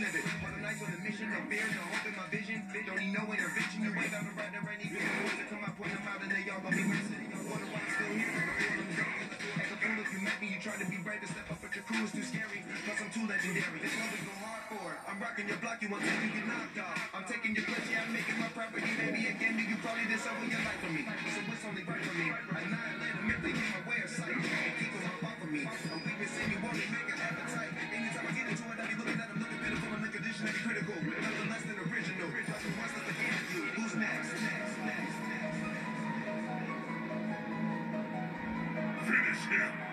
live it. On the nights on the mission, no fear, no hope in my vision. Don't need no intervention. You ain't got the right to right need people to come out, point them out, and they all gonna be missing. Wonder why I'm still here. As a fool, if you met me, you try to be brave to step up, but your crew is too scary. Plus, I'm too legendary. This love is go hard for it. I'm rocking your block, you want to you get knocked off. I'm taking your place, yeah, I'm making my property. Baby, again, you probably did something your life for me. So it's only right for me. Annihilate them if they get my way of sight. And keep them up off of me. I'm weakness in you, won't make an appetite. Anytime I get into it, I be looking at them, looking pitiful, and the condition that be critical. Nothing less than original. Plus, what's the game to do? Who's next? Finish him.